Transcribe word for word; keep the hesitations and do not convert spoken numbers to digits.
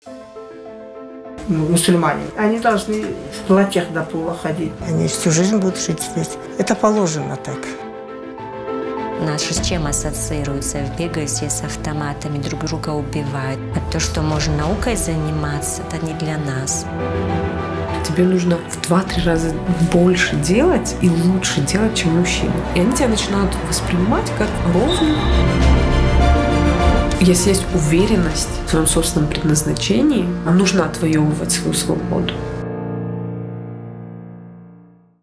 Мусульмане. Они должны в платьях до пола ходить. Они всю жизнь будут жить здесь. Это положено так. Наши с чем ассоциируются? Бегают все с автоматами, друг друга убивают. А то, что можно наукой заниматься, это не для нас. Тебе нужно в два-три раза больше делать и лучше делать, чем мужчина. И они тебя начинают воспринимать как ровно. Если есть уверенность в своем собственном предназначении, нужно отвоевывать свою свободу.